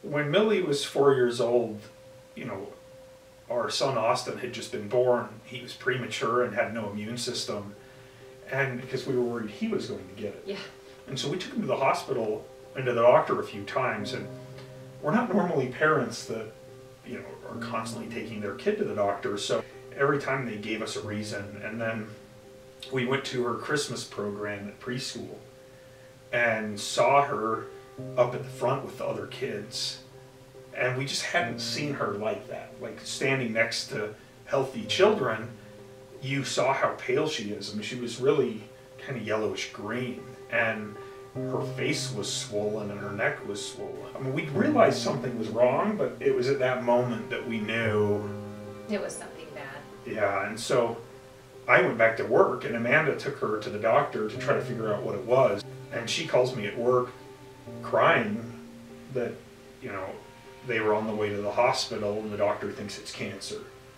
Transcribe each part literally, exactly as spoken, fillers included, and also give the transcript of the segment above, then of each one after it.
When Millie was four years old, you know, our son Austin had just been born. He was premature and had no immune system, and because we were worried he was going to get it. Yeah. And so we took him to the hospital and to the doctor a few times, and we're not normally parents that, you know, are constantly taking their kid to the doctor, so every time they gave us a reason. And then we went to her Christmas program at preschool and saw her up at the front with the other kids, and we just hadn't seen her like that. Like, standing next to healthy children, you saw how pale she is. I mean, she was really kind of yellowish green, and her face was swollen and her neck was swollen. I mean, we realized something was wrong, but it was at that moment that we knew it was something bad. Yeah, and so I went back to work, and Amanda took her to the doctor to try to figure out what it was. And she calls me at work crying that, you know, they were on the way to the hospital and the doctor thinks it's cancer.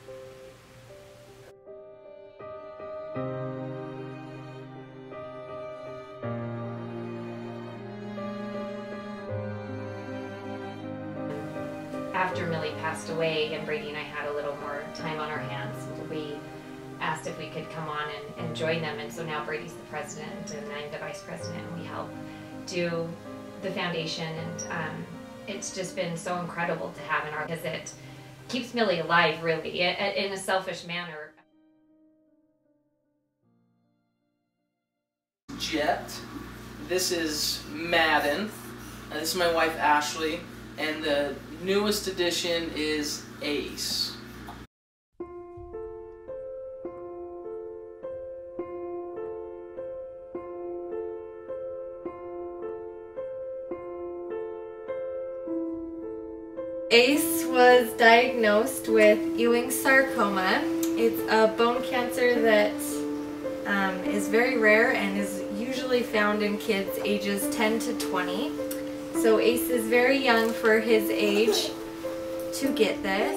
After Millie passed away and Brady and I had a little more time on our hands, we asked if we could come on and, and join them. And so now Brady's the president and I'm the vice president, and we help do the foundation. And um, it's just been so incredible to have in our, because it keeps Millie alive, really, in a selfish manner. Jet. This is Madden. And this is my wife Ashley. And the newest addition is Ace. Ace was diagnosed with Ewing's sarcoma. It's a bone cancer that um, is very rare and is usually found in kids ages ten to twenty. So Ace is very young for his age to get this.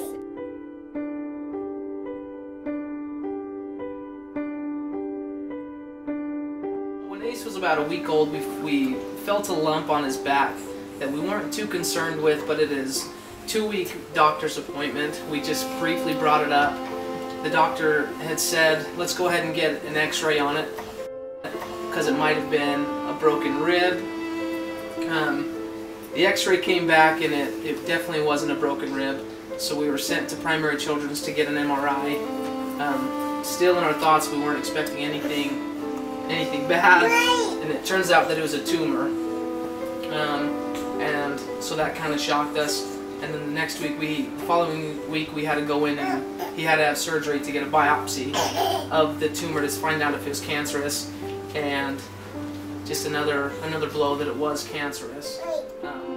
When Ace was about a week old, we, we felt a lump on his back that we weren't too concerned with, but it is two-week doctor's appointment. We just briefly brought it up. The doctor had said, let's go ahead and get an x-ray on it because it might have been a broken rib. Um, the x-ray came back and it, it definitely wasn't a broken rib, so we were sent to Primary Children's to get an M R I. Um, still in our thoughts, we weren't expecting anything, anything bad, and it turns out that it was a tumor. Um, and so that kind of shocked us. And then the next week, we, the following week, we had to go in and he had to have surgery to get a biopsy of the tumor to find out if it was cancerous, and just another another blow that it was cancerous. Um,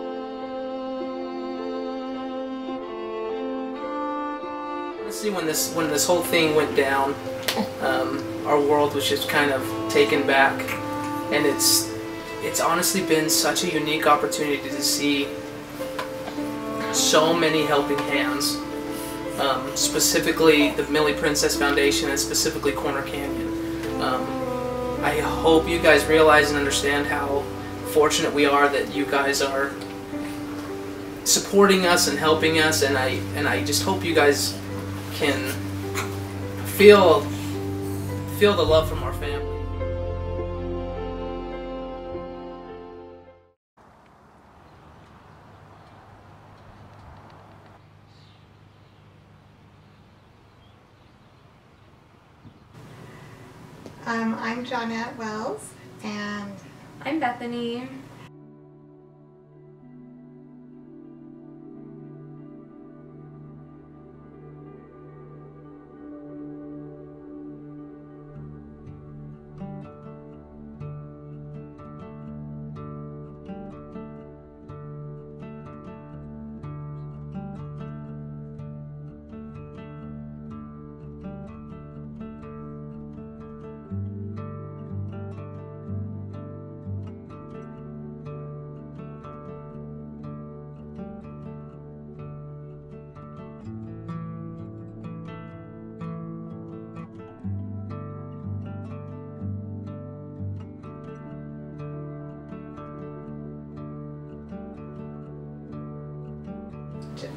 honestly, when this when this whole thing went down, um, our world was just kind of taken back, and it's it's honestly been such a unique opportunity to see so many helping hands, um, specifically the Millie Princess Foundation and specifically Corner Canyon. Um, I hope you guys realize and understand how fortunate we are that you guys are supporting us and helping us, and I and I just hope you guys can feel feel the love from our family. Um, I'm Johnette Wells, and I'm Bethany.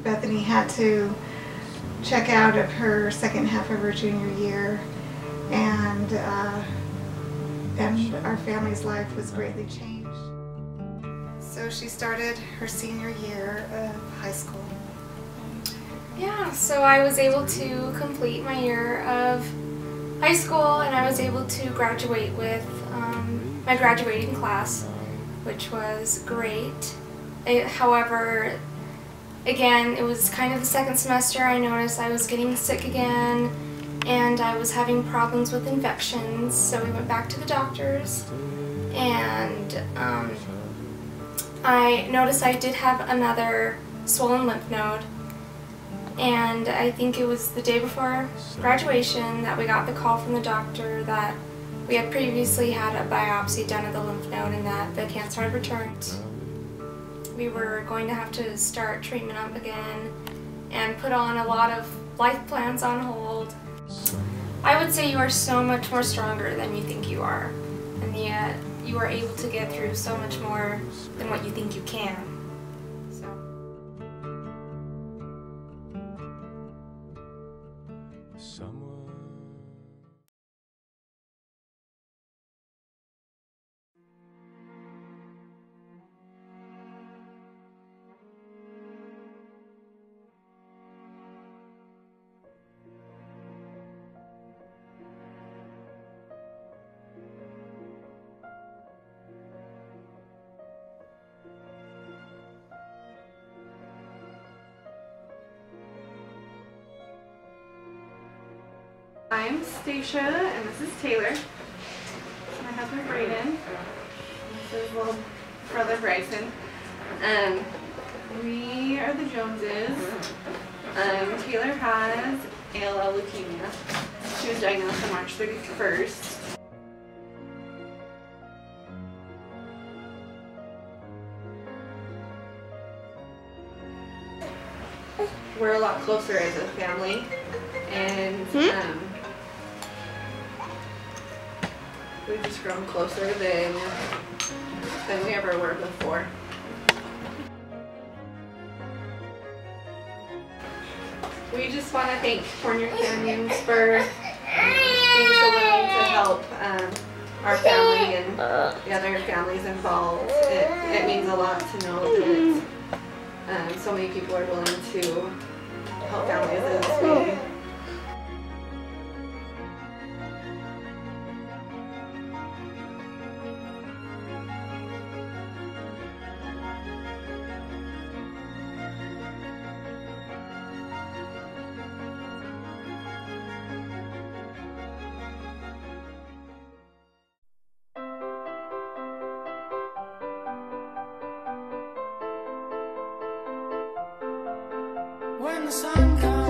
Bethany had to check out of her second half of her junior year, and uh, and our family's life was greatly changed. So she started her senior year of high school. Yeah, so I was able to complete my year of high school, and I was able to graduate with um, my graduating class, which was great. It, however, again, it was kind of the second semester. I noticed I was getting sick again, and I was having problems with infections, so we went back to the doctors, and um, I noticed I did have another swollen lymph node. And I think it was the day before graduation that we got the call from the doctor that we had previously had a biopsy done of the lymph node and that the cancer had returned. We were going to have to start treatment up again and put on a lot of life plans on hold. I would say you are so much more stronger than you think you are, and yet you are able to get through so much more than what you think you can. So. I'm Stacia, and this is Taylor. My husband Brayden. This is little brother Bryson. Um, we are the Joneses. Um, Taylor has A L L leukemia. She was diagnosed on March thirty-first. We're a lot closer as a family, and um, we've just grown closer than than we ever were before. We just want to thank Corner Canyons for being so willing to help um, our family and the other families involved. It, it means a lot to know that um, so many people are willing to help families in this way. When the sun comes